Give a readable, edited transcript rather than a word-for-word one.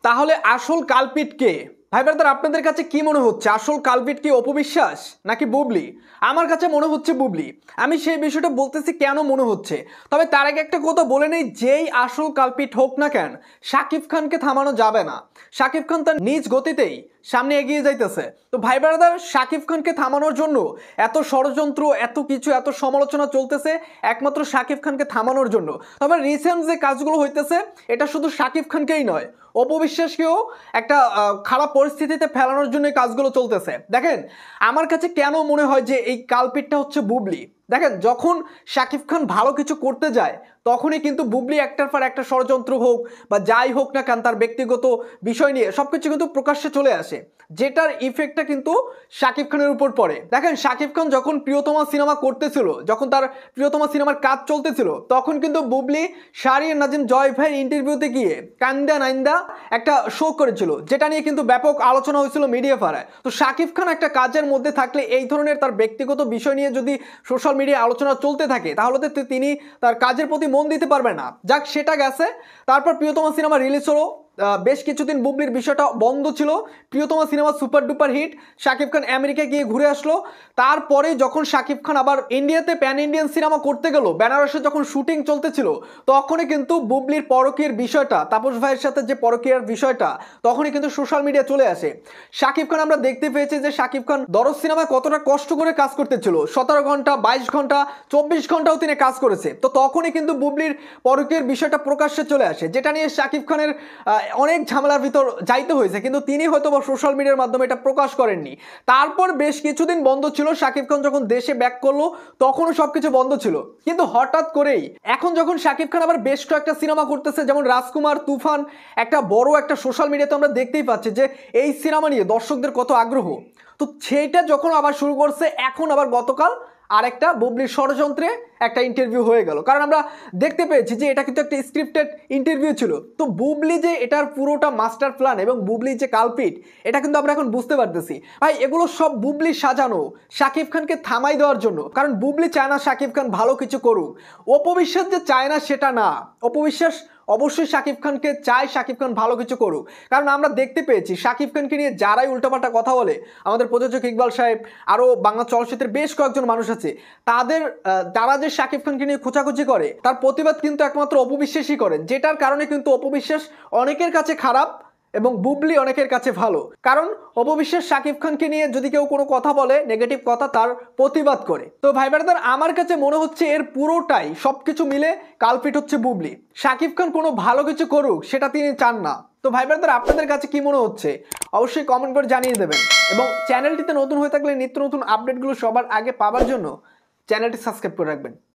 তাহলে আসল কালপিট কে? ভাই ব্রাদার, আপনাদের কাছে কি মনে হচ্ছে? আসল কালপিট কি অপবিশ্বাস নাকি বুবলি? আমার কাছে মনে হচ্ছে বুবলি। আমি সেই বিষয়টা বলতেছি কেন মনে হচ্ছে। তবে তার আগে একটা কথা বলে নেই, যেই আসল কালপিট হোক না কেন, শাকিব খানকে থামানো যাবে না। শাকিব খান তার নিজ গতিতেই সামনে এগিয়ে যাইতেছে। তো ভাই ব্রাদার, শাকিব খানকে থামানোর জন্য এত ষড়যন্ত্র, এত কিছু, এত সমালোচনা চলতেছে একমাত্র শাকিব খানকে থামানোর জন্য। তবে রিসেন্ট যে কাজগুলো হইতেছে, এটা শুধু শাকিব খানকেই নয়, অপবিশ্বাসকেও একটা খারাপ পরিস্থিতিতে ফেলানোর জন্য এই কাজগুলো চলতেছে। দেখেন, আমার কাছে কেন মনে হয় যে এই কালপিটটা হচ্ছে বুবলি। দেখেন, যখন শাকিব খান ভালো কিছু করতে যায় তখনই কিন্তু বুবলি একটার পর একটা ষড়যন্ত্র হোক বা যাই হোক না কেন, তার ব্যক্তিগত বিষয় নিয়ে সবকিছু কিন্তু প্রকাশ্যে চলে আসে, যেটার ইফেক্টটা কিন্তু শাকিব খানের উপর পড়ে। দেখেন, শাকিব খান যখন প্রিয়তমা সিনেমা করতেছিল, যখন তার প্রিয়তমা সিনেমার কাজ চলতেছিল, তখন কিন্তু বুবলি শাহরিয়ার নাজিম জয় ভাই ইন্টারভিউতে গিয়ে কান্দা নাইন্দা একটা শো করেছিল, যেটা নিয়ে কিন্তু ব্যাপক আলোচনা হয়েছিল মিডিয়া পাড়ায়। তো শাকিব খান একটা কাজের মধ্যে থাকলে এই ধরনের তার ব্যক্তিগত বিষয় নিয়ে যদি সোশ্যাল মিডিয়ায় আলোচনা চলতে থাকে, তাহলে তো তিনি তার কাজের প্রতি মন দিতে পারবে না। যাক, সেটা গেছে। তারপর প্রিয়তমা সিনেমা রিলিজ হলো, বেশ কিছুদিন বুবলির বিষয়টা বন্ধ ছিল। Priyotoma cinema super duper hit, Shakib Khan আমেরিকায় গিয়ে ঘুরে আসলো। তারপরে যখন শাকিব খান আবার ইন্ডিয়াতে প্যান ইন্ডিয়ান সিনেমা করতে গেল, বেনারসে যখন শুটিং চলতেছিল, তখনই কিন্তু বুবলির পরকীয়ার বিষয়টা, তাপস ভাইয়ের সাথে যে পরকীয়ার বিষয়টা, তখনই কিন্তু সোশ্যাল মিডিয়া চলে আসে। শাকিব খান আমরা দেখতে পেয়েছি যে শাকিব খান দরজ সিনেমায় কতটা কষ্ট করে কাজ করতেছিল, 17 ঘন্টা, 22 ঘন্টা, 24 ঘন্টাও তিনি কাজ করেছে। তো তখনই কিন্তু বুবলির পরকীয়ার বিষয়টা প্রকাশ্যে চলে আসে, যেটা নিয়ে শাকিব খানের অনেক ঝামেলার ভিতর যাইতে হয়েছে, কিন্তু তিনি হয়তো সোশ্যাল মিডিয়ার মাধ্যমে এটা প্রকাশ করেননি। তারপর বেশ কিছুদিন বন্ধ ছিল। শাকিব খান যখন দেশে ব্যাক করলো, তখনও সবকিছু বন্ধ ছিল। কিন্তু হঠাৎ করেই এখন যখন শাকিব খান আবার বেশ কয়েকটা সিনেমা করতেছে, যেমন রাজকুমার, তুফান, একটা বড় একটা সোশ্যাল মিডিয়াতে আমরা দেখতেই পাচ্ছি যে এই সিনেমা নিয়ে দর্শকদের কত আগ্রহ। তো সেইটা যখন আবার শুরু করছে, এখন আবার গতকাল আরেকটা বুবলির ষড়যন্ত্রে একটা ইন্টারভিউ হয়ে গেল। কারণ আমরা দেখতে পেয়েছি যে এটা কিন্তু একটা স্ক্রিপ্টেড ইন্টারভিউ ছিল। তো বুবলি যে এটার পুরোটা মাস্টার প্ল্যান এবং বুবলি যে কালপিট, এটা কিন্তু আমরা এখন বুঝতে পারতেছি। ভাই, এগুলো সব বুবলি সাজানো শাকিব খানকে থামাই দেওয়ার জন্য। কারণ বুবলি চায় না শাকিব খান ভালো কিছু করুক। অপবিশ্বাস যে চায় না সেটা না, অপবিশ্বাস অবশ্যই শাকিব খানকে চায় শাকিব খান ভালো কিছু করুক। কারণ আমরা দেখতে পেয়েছি শাকিব খানকে নিয়ে যারাই উল্টাপাল্টা কথা বলে, আমাদের প্রযোজক ইকবাল সাহেব, আরও বাংলা চলচ্চিত্রের বেশ কয়েকজন মানুষ আছে, তারা যে শাকিব খানকে নিয়ে খোঁচাখুচি করে, তার প্রতিবাদ কিন্তু একমাত্র অপবিশ্বাসই করে, যেটার কারণে কিন্তু অপবিশ্বাস অনেকের কাছে খারাপ এবং বুবলি অনেকের কাছে ভালো। কারণ অপবিশ্বাস শাকিব খানকে নিয়ে যদি কেউ কোনো কথা বলে, নেগেটিভ কথা, তার প্রতিবাদ করে। তো ভাই ব্রাদার, আমার কাছে মনে হচ্ছে এর পুরোটাই সবকিছু মিলে কালপিট হচ্ছে বুবলি। শাকিব খান কোনো ভালো কিছু করুক সেটা তিনি চান না। তো ভাই ব্রাদার, আপনাদের কাছে কি মনে হচ্ছে অবশ্যই কমেন্ট করে জানিয়ে দেবেন। এবং চ্যানেলটিতে নতুন হয়ে থাকলে নিত্য নতুন আপডেটগুলো সবার আগে পাওয়ার জন্য চ্যানেলটি সাবস্ক্রাইব করে রাখবেন।